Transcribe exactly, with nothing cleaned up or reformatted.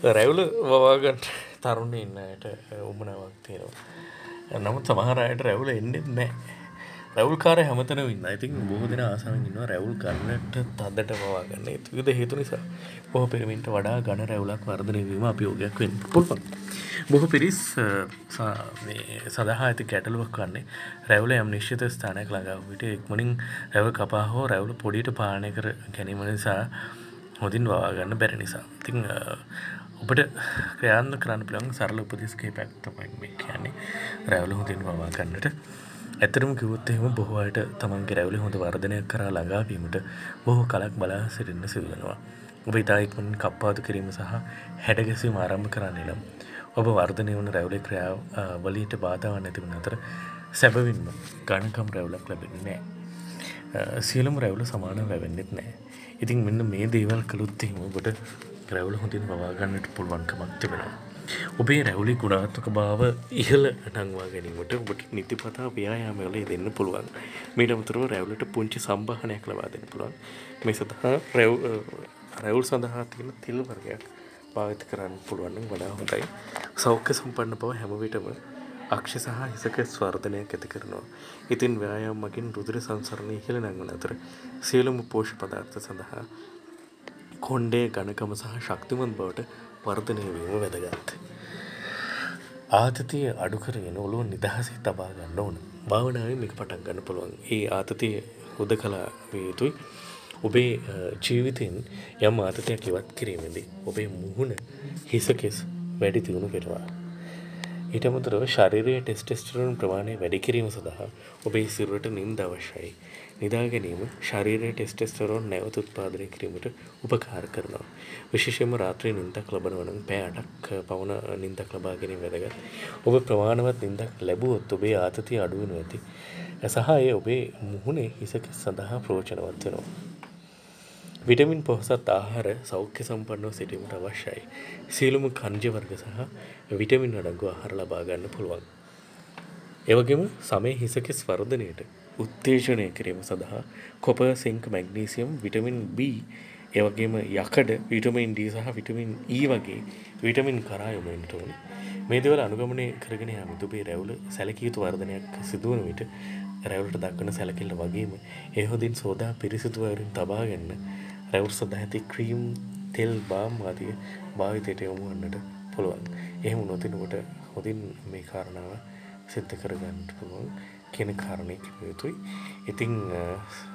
රැවුල වවා ගන්න තරුණේ ඉන්න අයට උවමනාවක් තියෙනවා. නමුත් සමහර අයට රැවුල එන්නේ නැහැ. රැවුල්කාරය හැමතැනම ඉන්නවා. ඉතින් බොහෝ දෙනා ආසාවෙන් ඉන්නවා රැවුල් ගන්නට තදට වවා ගන්න. ඒ විවිධ හේතු නිසා බොහෝ පිරිමින්ට වඩා ඝන රැවුලක් වර්ධනය වීම අභියෝගයක් වෙන්න පුළුවන්. බොහෝ පිරිස් මේ සඳහා ඇති ගැටලුවක් වන්නේ රැවුල යම් නිශ්චිත ස්ථානයක් ළඟා වූ විට ඉක්මනින් රැවුල කපා හෝ රැවුල පොඩියට පාලනය කර ගැනීම නිසා හොඳින් වවා ගන්න බැරි නිසා. ඉතින් ඔබට ක්‍රියාත්මක කරන්න පුළුවන් සරල උපදෙස් කිහිපයක් තමයි මේ කියන්නේ. රැවුල හොඳින් වවා ගන්නට. ඇත්තටම කිව්වොත් එහෙම බොහෝ අයට තමන්ගේ රැවුල හොඳ වර්ධනයක් කරා ළඟා වීමට බොහෝ කලක් බලා සිටින්න සිදු වෙනවා. ඔබ ඉතා ඉක්මනින් කප්පාදු කිරීම සහ හැඩ ගැසීම ආරම්භ කරන්නේ නම් ඔබ වර්ධනය වන රැවුලේ ක්‍රියාවලියට බාධාවක් නැති වන අතර සැබවින්ම ඝනකම් රැවුලක් ලැබෙන්නේ නැහැ. සියලුම රැවුල සමානව වැවෙන්නෙත් නැහැ. ඉතින් මෙන්න මේ දේවල් කළොත් එහෙම ඔබට රැවුල හොඳින් වවා ගන්නට පුළුවන්කමක් තිබෙනවා. ඔබේ රැවුලේ ගුණාත්මක භාව ඉහළ නංවා ගැනීමට ඔබට නිතිපතා ව්‍යායාමවල යෙදෙන්න පුළුවන්. මීට අමතරව රැවුලට පුංචි සම්බාහනයක් ලබා දෙන්න පුළුවන්. මේ සඳහා රැවුල් සඳහා තියෙන තෙල් වර්ගයක් භාවිත කරන්න පුළුවන් නම් වඩා හොඳයි. සෞඛ්‍ය සම්පන්න බව හැම විටම අක්ෂ සහ හිසක ස්වර්ධනයක් ඇති කරනවා. ඉතින් ව්‍යායාම මගින් රුධිර සංසරණය ඉහළ නංවන අතර සියලුම පෝෂක පදාර්ථ සඳහා කොණ්ඩේ ඝනකම සහ ශක්තිමත් බවට වර්ධනය වීම වැදගත්. ආතතිය අඩු කරගෙන ඔළුව නිදහසේ තබා ගන්න ඕන. භාවනාවෙන් මේක පටන් ගන්න පුළුවන්. ඒ ආතතිය හුදකලා විය යුතුයි. ඔබේ ජීවිතෙන් යම් ආතතියක් ඉවත් කිරීමේදී ඔබේ මුහුණ හිසකෙස් වැඩි දියුණු වෙනවා. ඊට අමතරව ශරීරයේ ටෙස්ටොස්ටෙරෝන් ප්‍රමාණය වැඩි කිරීම සඳහා ඔබේ සිරුරට නිින්ද අවශ්‍යයි. නිදා ගැනීම ශරීරයේ ටෙස්ටොස්ටෙරෝන් නැවත උත්පාදනය කිරීමට උපකාර කරනවා. විශේෂයෙන්ම රාත්‍රී නිින්දක් ලබනවා නම් පැය අටක් පමණ නිින්දක් ලබා ගැනීම වැදගත්. ඔබ ප්‍රමාණවත් නිින්දක් ලැබුවොත් ඔබේ ආතතිය අඩු වෙනවා ඇති. සහ එය ඔබේ මුහුණේ හිසකෙස් සඳහා ප්‍රයෝජනවත් වෙනවා. විටමින් පොහොසත් ආහාර සෞඛ්‍ය සම්පන්නව සිටීමට අවශ්‍යයි. සියලුම khනිජ වර්ග සහ විටමින් අඩංගු ආහාර ලබා ගන්න පුළුවන්. ඒ වගේම සමේ හිසකෙස් වර්ධනයට උත්තේජනය කිරීම සඳහා copper, zinc, magnesium, vitamin B, ඒ වගේම යකඩ, විටමින් D සහ විටමින් E වගේ විටමින් කරා යොමු වෙන්න ඕනේ. මේ දේවල් අනුගමනය කරගෙන යාම ඔබේ රැවුල සැලකිය යුතු වර්ධනයක් සිදු වන විට රැවුලට දක්වන සැලකිල්ල වගේම ඒ හොඳින් සෝදා පිරිසිදු වලින් තබා ගන්න රැවුල් සඳහා ඇති ක්‍රීම්, තෙල්, බාම් ආදී භාවිතයට යොමු වන්නට පුළුවන්. එහෙම වුණොත් ඔබට හොඳින් මේ කාරණාව සිද්ධ කර ගන්නට පුළුවන් කියන කාරණේ කිව්ව යුතුයි. ඉතින්